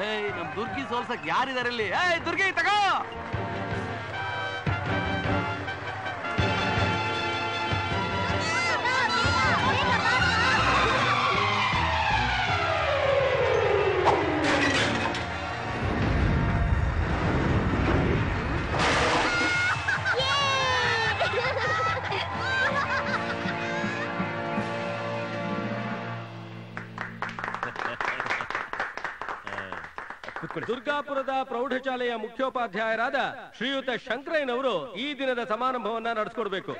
ನಮ್ ದುರ್ಗಿ ಸೋಲ್ಸಕ್ ಯಾರಿದಾರೆ ಇಲ್ಲಿ? ದುರ್ಗಿ ತಗೋ. ದುರ್ಗಾಪುರದ ಪ್ರೌಢಶಾಲೆಯ ಮುಖ್ಯೋಪಾಧ್ಯಾಯರಾದ ಶ್ರೀಯುತ ಶಂಕರಯ್ಯನವರು ಈ ದಿನದ ಸಮಾರಂಭವನ್ನ ನಡೆಸಿಕೊಡ್ಬೇಕು.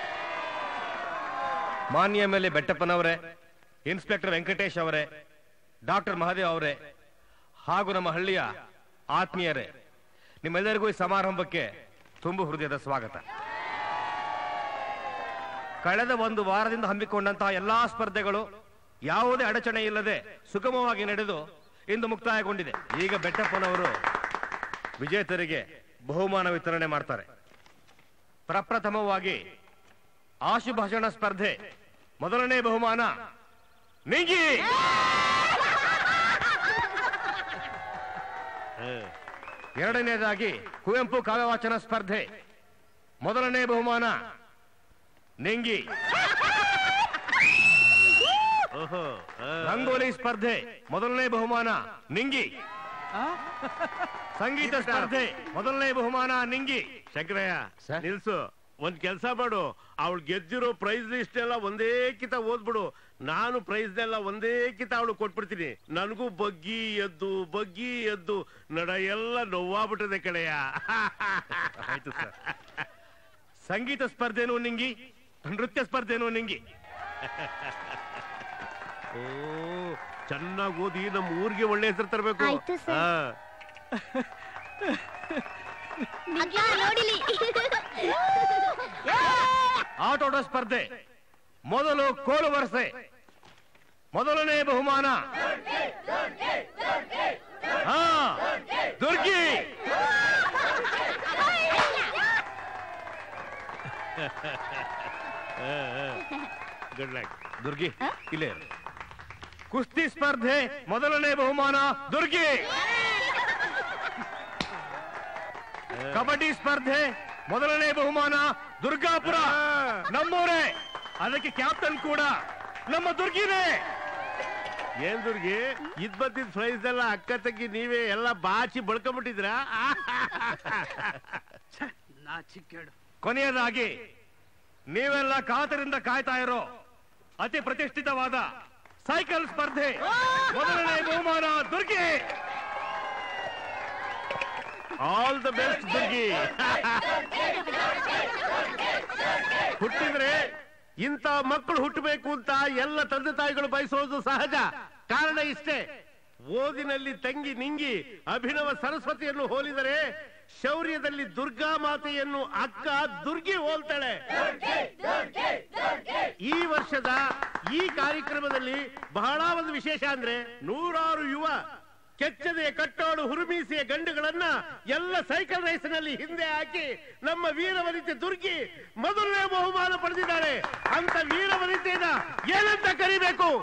ಮಾನ್ಯ ಮೇಲೆ ಬೆಟ್ಟಪ್ಪನವರೇ, ಇನ್ಸ್ಪೆಕ್ಟರ್ ವೆಂಕಟೇಶ್ ಅವರೇ, ಡಾಕ್ಟರ್ ಮಹದೇವ್ ಅವರೇ ಹಾಗೂ ನಮ್ಮ ಹಳ್ಳಿಯ ಆತ್ಮೀಯರೇ, ನಿಮ್ಮೆಲ್ಲರಿಗೂ ಈ ಸಮಾರಂಭಕ್ಕೆ ತುಂಬು ಹೃದಯದ ಸ್ವಾಗತ. ಕಳೆದ ಒಂದು ವಾರದಿಂದ ಹಮ್ಮಿಕೊಂಡಂತಹ ಎಲ್ಲಾ ಸ್ಪರ್ಧೆಗಳು ಯಾವುದೇ ಅಡಚಣೆ ಇಲ್ಲದೆ ಸುಗಮವಾಗಿ ನಡೆದು ಇಂದು ಮುಕ್ತಾಯಗೊಂಡಿದೆ. ಈಗ ಬೆಟ್ಟಪ್ಪನವರು ವಿಜೇತರಿಗೆ ಬಹುಮಾನ ವಿತರಣೆ ಮಾಡ್ತಾರೆ. ಪ್ರಪ್ರಥಮವಾಗಿ ಆಶುಭಾಷಣ ಸ್ಪರ್ಧೆ ಮೊದಲನೇ ಬಹುಮಾನ ನಿಂಗಿ. ಎರಡನೇದಾಗಿ ಕುವೆಂಪು ಕಾವ್ಯವಾಚನ ಸ್ಪರ್ಧೆ ಮೊದಲನೇ ಬಹುಮಾನ ನಿಂಗಿ. ರಂಗೋಲಿ ಸ್ಪರ್ಧೆ ಮೊದಲನೇ ಬಹುಮಾನ ನಿಂಗಿ. ಸಂಗೀತ ಸ್ಪರ್ಧೆ ಮೊದಲನೇ ಬಹುಮಾನ ನಿಂಗಿ. ಶಂಕರಯ್ಯ ನಿಲ್ಸು, ಒಂದ್ ಕೆಲ್ಸ ಮಾಡು, ಅವಳು ಗೆದ್ದಿರೋ ಪ್ರೈಸ್ ಲಿಸ್ಟ್ ಎಲ್ಲ ಒಂದೇ ಕಿತ ಓದ್ಬಿಡು. ನಾನು ಪ್ರೈಸ್ ಎಲ್ಲ ಒಂದೇ ಕಿತ ಅವಳು ಕೊಟ್ಬಿಡ್ತೀನಿ. ನನಗೂ ಬಗ್ಗಿ ಎದ್ದು ನಡ ಎಲ್ಲ ನೋವಾಗ್ಬಿಟ್ಟದೆ ಕಡೆಯ. ಆಯ್ತು ಸರ್. ಸಂಗೀತ ಸ್ಪರ್ಧೆನೂ ನಿಂಗಿ, ನೃತ್ಯ ಸ್ಪರ್ಧೆನೂ ನಿಂಗಿ. ಓ, ಚೆನ್ನಾಗಿ ಓದಿ ನಮ್ಮ ಊರಿಗೆ ಒಳ್ಳೆ ಹೆಸರು ತರಬೇಕು. ಆಟೋಟ ಸ್ಪರ್ಧೆ ಮೊದಲು ಕೋಲು ವರಸೆ ಮೊದಲನೇ ಬಹುಮಾನ ದುರ್ಗಿ. Good luck Durgi. ಇಲ್ಲೇ ಕುಸ್ತಿ ಸ್ಪರ್ಧೆ ಮೊದಲನೇ ಬಹುಮಾನ ದುರ್ಗಿ. ಕಬಡ್ಡಿ ಸ್ಪರ್ಧೆ ಮೊದಲನೇ ಬಹುಮಾನ ದುರ್ಗಾಪುರ, ನಮ್ಮೂರೇ. ಅದಕ್ಕೆ ಕ್ಯಾಪ್ಟನ್ ಕೂಡ ನಮ್ಮ ದುರ್ಗಿನೇ. ಏನ್ ದುರ್ಗಿ, ಇದ್ ಬಂದಿದ್ ಪ್ರೈಸ್ ಎಲ್ಲ ಅಕ್ಕ ತಂಗಿ ನೀವೇ ಎಲ್ಲ ಬಾಚಿ ಬಳ್ಕೊಂಡ್ಬಿಟ್ಟಿದ್ರ? ಕೊನೆಯದಾಗಿ ನೀವೆಲ್ಲ ಕಾತರಿಂದ ಕಾಯ್ತಾ ಇರೋ ಅತಿ ಪ್ರತಿಷ್ಠಿತವಾದ ಸೈಕಲ್ ಸ್ಪರ್ಧೆ ಮೊದಲನೇ ಬಹುಮಾನ Durgi. All the best Durgi. ಹುಟ್ಟಿದ್ರೆ ಇಂಥ ಮಕ್ಕಳು ಹುಟ್ಟಬೇಕು ಅಂತ ಎಲ್ಲ ತಂದೆ ತಾಯಿಗಳು ಬಯಸೋದು ಸಹಜ. ಕಾರಣ ಇಷ್ಟೇ, ಓದಿನಲ್ಲಿ ತಂಗಿ ನಿಂಗಿ ಅಭಿನವ ಸರಸ್ವತಿಯನ್ನು ಹೋಲಿದರೆ ಶೌರ್ಯದಲ್ಲಿ ದುರ್ಗಾ ಮಾತೆಯನ್ನು ಅಕ್ಕ ದುರ್ಗಿ ಹೋಲ್ತಾಳೆ. ಈ ವರ್ಷದ ಈ ಕಾರ್ಯಕ್ರಮದಲ್ಲಿ ಬಹಳ ಒಂದು ವಿಶೇಷ ಅಂದ್ರೆ, 100 ಯುವ ಕೆಚ್ಚದೆಯ ಕಟ್ಟಾಡು ಹುರುಮೀಸಿಯ ಗಂಡುಗಳನ್ನ ಎಲ್ಲ ಸೈಕಲ್ ರೇಸಿನಲ್ಲಿ ಹಿಂದೆ ಹಾಕಿ ನಮ್ಮ ವೀರವನಿತೆ ದುರ್ಗಿ ಮೊದಲನೇ ಬಹುಮಾನ ಪಡೆದಿದ್ದಾಳೆ. ಅಂತ ವೀರವನಿತೆಯನ್ನ ಏನಂತ ಕರಿಬೇಕು?